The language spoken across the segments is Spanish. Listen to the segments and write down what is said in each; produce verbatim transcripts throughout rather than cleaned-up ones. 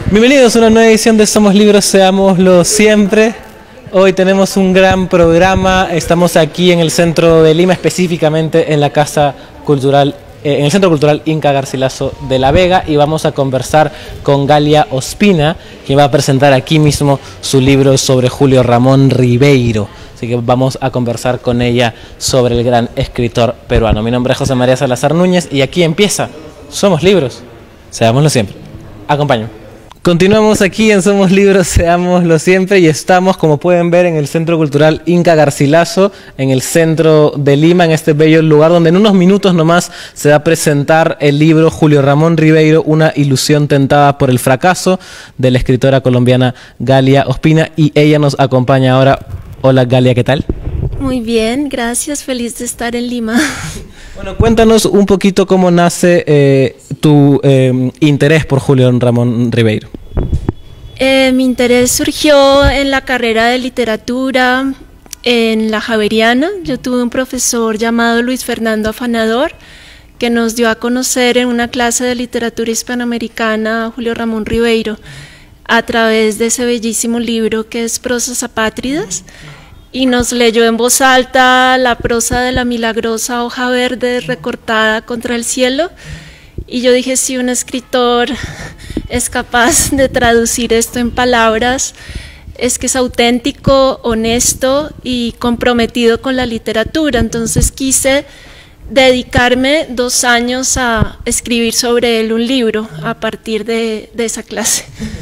Bienvenidos a una nueva edición de Somos Libros, Seámoslo Siempre. Hoy tenemos un gran programa, estamos aquí en el centro de Lima, específicamente en la Casa Cultural, eh, en el Centro Cultural Inca Garcilaso de la Vega, y vamos a conversar con Galia Ospina, quien va a presentar aquí mismo su libro sobre Julio Ramón Ribeiro. Así que vamos a conversar con ella sobre el gran escritor peruano. Mi nombre es José María Salazar Núñez y aquí empieza Somos Libros, Seámoslo Siempre. Acompáñame. Continuamos aquí en Somos Libros, Seámoslo Siempre, y estamos, como pueden ver, en el Centro Cultural Inca Garcilaso, en el centro de Lima, en este bello lugar donde en unos minutos nomás se va a presentar el libro Julio Ramón Ribeiro, una ilusión tentada por el fracaso, de la escritora colombiana Galia Ospina, y ella nos acompaña ahora. Hola Galia, ¿qué tal? Muy bien, gracias, feliz de estar en Lima. Bueno, cuéntanos un poquito cómo nace eh, tu eh, interés por Julio Ramón Ribeiro. Eh, mi interés surgió en la carrera de literatura en la Javeriana. Yo tuve un profesor llamado Luis Fernando Afanador que nos dio a conocer en una clase de literatura hispanoamericana a Julio Ramón Ribeiro a través de ese bellísimo libro que es Prosas Apátridas, y nos leyó en voz alta la prosa de la milagrosa hoja verde recortada contra el cielo, y yo dije, si un escritor es capaz de traducir esto en palabras, es que es auténtico, honesto y comprometido con la literatura. Entonces quise dedicarme dos años a escribir sobre él un libro a partir de, de esa clase.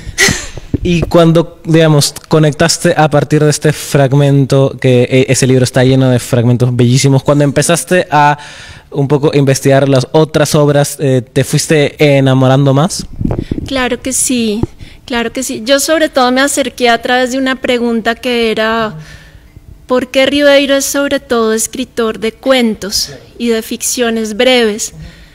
Y cuando, digamos, conectaste a partir de este fragmento, que ese libro está lleno de fragmentos bellísimos, cuando empezaste a un poco investigar las otras obras, eh, ¿te fuiste enamorando más? Claro que sí, claro que sí. Yo sobre todo me acerqué a través de una pregunta que era, ¿por qué Ribeiro es sobre todo escritor de cuentos y de ficciones breves?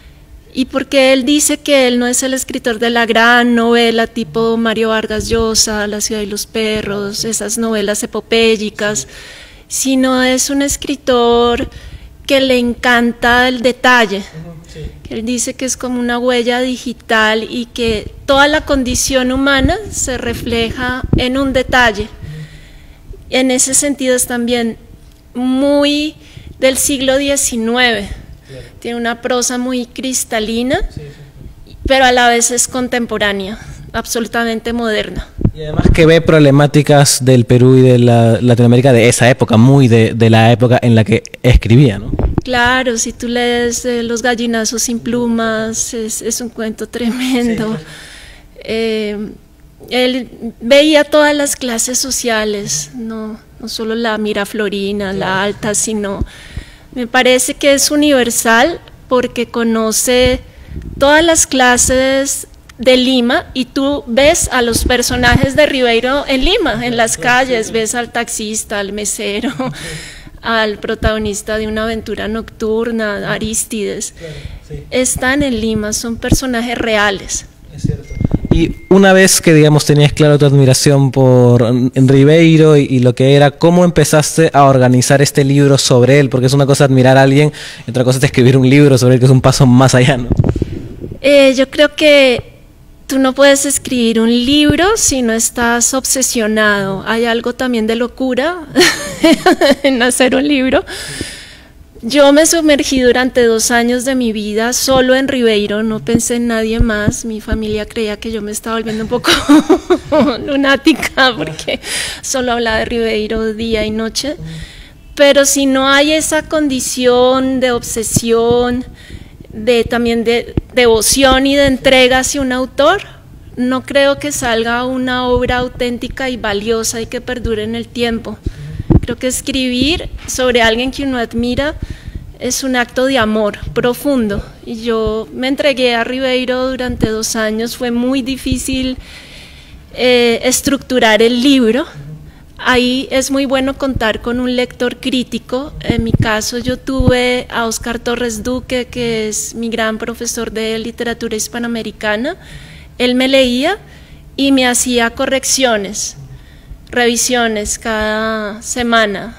Y porque él dice que él no es el escritor de la gran novela tipo Mario Vargas Llosa, La ciudad y los perros, esas novelas epopélicas, sino es un escritor que le encanta el detalle. Él dice que es como una huella digital y que toda la condición humana se refleja en un detalle. En ese sentido es también muy del siglo diecinueve. Tiene una prosa muy cristalina, sí, sí. Pero a la vez es contemporánea, absolutamente moderna. Y además que ve problemáticas del Perú y de la Latinoamérica de esa época, muy de, de la época en la que escribía, ¿no? Claro, si tú lees eh, Los gallinazos sin plumas, es, es un cuento tremendo. Sí. Eh, él veía todas las clases sociales, no, no solo la miraflorina, sí, la alta, sino... Me parece que es universal porque conoce todas las clases de Lima, y tú ves a los personajes de Ribeiro en Lima, en las calles, ves al taxista, al mesero, al protagonista de Una aventura nocturna, Arístides. Están en Lima, son personajes reales. Es cierto. Y una vez que, digamos, tenías claro tu admiración por Ribeiro y, y lo que era, ¿cómo empezaste a organizar este libro sobre él? Porque es una cosa admirar a alguien, y otra cosa es escribir un libro sobre él, que es un paso más allá, ¿no? Eh, yo creo que tú no puedes escribir un libro si no estás obsesionado. Hay algo también de locura en hacer un libro. Yo me sumergí durante dos años de mi vida solo en Ribeiro, no pensé en nadie más. Mi familia creía que yo me estaba volviendo un poco lunática porque solo hablaba de Ribeiro día y noche. Pero si no hay esa condición de obsesión, de también de devoción y de entrega hacia un autor, no creo que salga una obra auténtica y valiosa y que perdure en el tiempo. Creo que escribir sobre alguien que uno admira es un acto de amor profundo, y yo me entregué a Ribeiro durante dos años. Fue muy difícil eh, estructurar el libro. Ahí es muy bueno contar con un lector crítico. En mi caso yo tuve a Oscar Torres Duque, que es mi gran profesor de literatura hispanoamericana. Él me leía y me hacía correcciones, revisiones cada semana,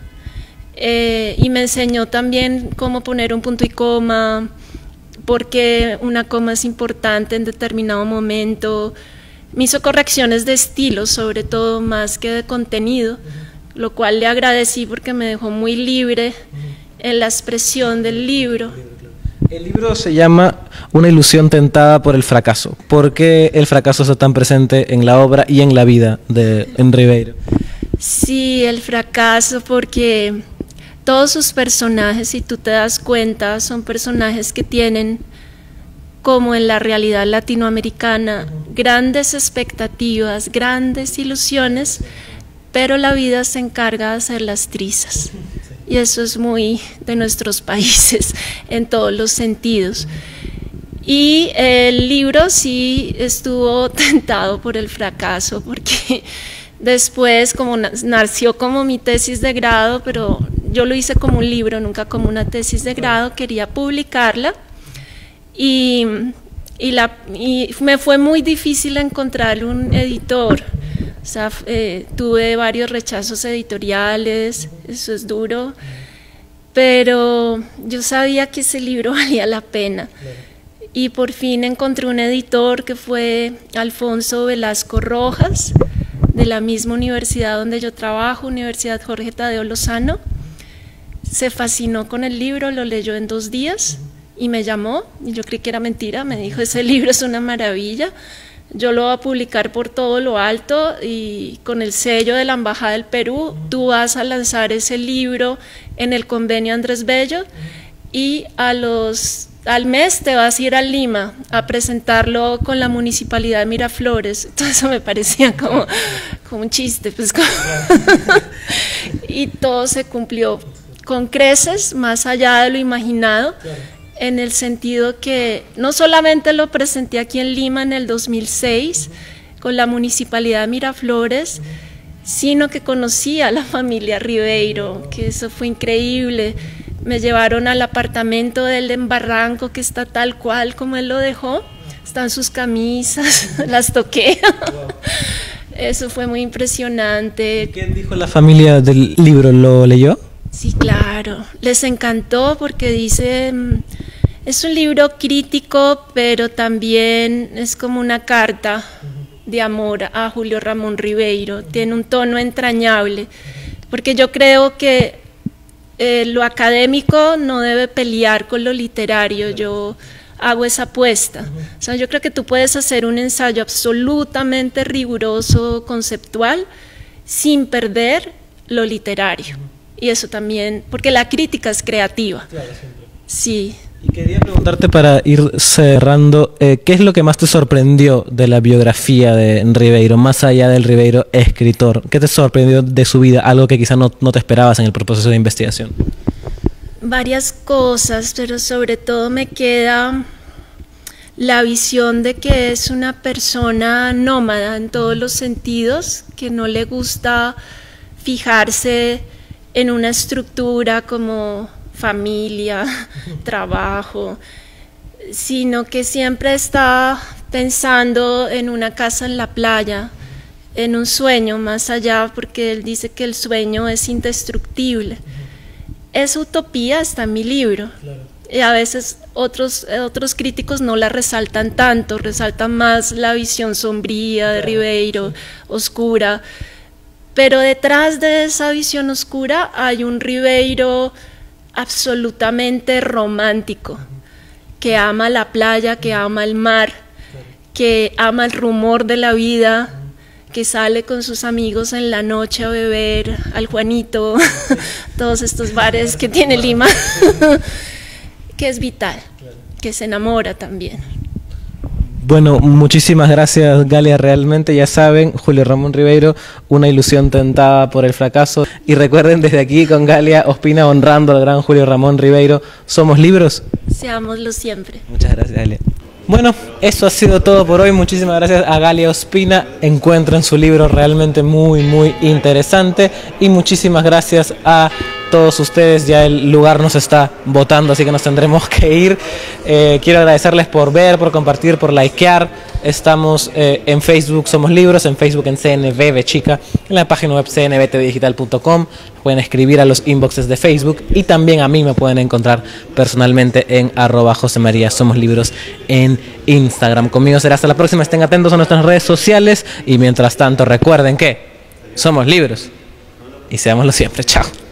eh, y me enseñó también cómo poner un punto y coma, porque una coma es importante en determinado momento, me hizo correcciones de estilo, sobre todo, más que de contenido, lo cual le agradecí porque me dejó muy libre en la expresión del libro. El libro se llama Una ilusión tentada por el fracaso. ¿Por qué el fracaso está tan presente en la obra y en la vida de en Ribeiro? Sí, el fracaso, porque todos sus personajes, si tú te das cuenta, son personajes que tienen, como en la realidad latinoamericana, grandes expectativas, grandes ilusiones, pero la vida se encarga de hacer las trizas. Y eso es muy de nuestros países en todos los sentidos. Y el libro sí estuvo tentado por el fracaso, porque después, como nació como mi tesis de grado, pero yo lo hice como un libro, nunca como una tesis de grado, quería publicarla y, y, la, y me fue muy difícil encontrar un editor. O sea, eh, tuve varios rechazos editoriales, eso es duro, pero yo sabía que ese libro valía la pena. Y por fin encontré un editor que fue Alfonso Velasco Rojas, de la misma universidad donde yo trabajo, Universidad Jorge Tadeo Lozano. Se fascinó con el libro, lo leyó en dos días y me llamó, y yo creí que era mentira, me dijo, ese libro es una maravilla. Yo lo voy a publicar por todo lo alto y con el sello de la Embajada del Perú, tú vas a lanzar ese libro en el convenio Andrés Bello y a los, al mes te vas a ir a Lima a presentarlo con la Municipalidad de Miraflores. Entonces eso me parecía como, como un chiste, pues como y todo se cumplió con creces, más allá de lo imaginado. En el sentido que no solamente lo presenté aquí en Lima en el dos mil seis con la Municipalidad de Miraflores, sino que conocí a la familia Ribeiro, que eso fue increíble. Me llevaron al apartamento de él en Barranco, que está tal cual como él lo dejó, están sus camisas, las toqué. Eso fue muy impresionante. ¿Qué dijo la familia del libro? ¿Lo leyó? Sí, claro, les encantó porque dice, es un libro crítico, pero también es como una carta de amor a Julio Ramón Ribeiro, tiene un tono entrañable, porque yo creo que eh, lo académico no debe pelear con lo literario, yo hago esa apuesta, o sea, yo creo que tú puedes hacer un ensayo absolutamente riguroso, conceptual, sin perder lo literario. Y eso también, porque la crítica es creativa. Claro, siempre. Sí. Y quería preguntarte para ir cerrando, eh, ¿qué es lo que más te sorprendió de la biografía de Ribeiro, más allá del Ribeiro escritor? ¿Qué te sorprendió de su vida, algo que quizás no, no te esperabas en el proceso de investigación? Varias cosas, pero sobre todo me queda la visión de que es una persona nómada en todos los sentidos, que no le gusta fijarse en una estructura como familia, trabajo, sino que siempre está pensando en una casa en la playa, en un sueño más allá, porque él dice que el sueño es indestructible. Esa utopía está en mi libro. Claro. Y a veces otros, otros críticos no la resaltan tanto, resaltan más la visión sombría de Ribeiro, oscura. Pero detrás de esa visión oscura hay un Ribeiro absolutamente romántico, que ama la playa, que ama el mar, que ama el rumor de la vida, que sale con sus amigos en la noche a beber al Juanito, todos estos bares que tiene Lima, que es vital, que se enamora también. Bueno, muchísimas gracias, Galia, realmente ya saben, Julio Ramón Ribeiro, Una ilusión tentada por el fracaso. Y recuerden, desde aquí con Galia Ospina honrando al gran Julio Ramón Ribeiro, ¿somos libros? Seámoslo siempre. Muchas gracias, Galia. Bueno, eso ha sido todo por hoy, muchísimas gracias a Galia Ospina, encuentren su libro realmente muy muy interesante y muchísimas gracias a todos ustedes. Ya el lugar nos está botando, así que nos tendremos que ir. Eh, quiero agradecerles por ver, por compartir, por likear. Estamos eh, en Facebook Somos Libros, en Facebook en C N V B Chica, en la página web c n v t v digital punto com. Pueden escribir a los inboxes de Facebook y también a mí me pueden encontrar personalmente en arroba José María Somos Libros en Instagram. Conmigo será hasta la próxima. Estén atentos a nuestras redes sociales y mientras tanto recuerden que somos libros y seámoslo siempre. Chao.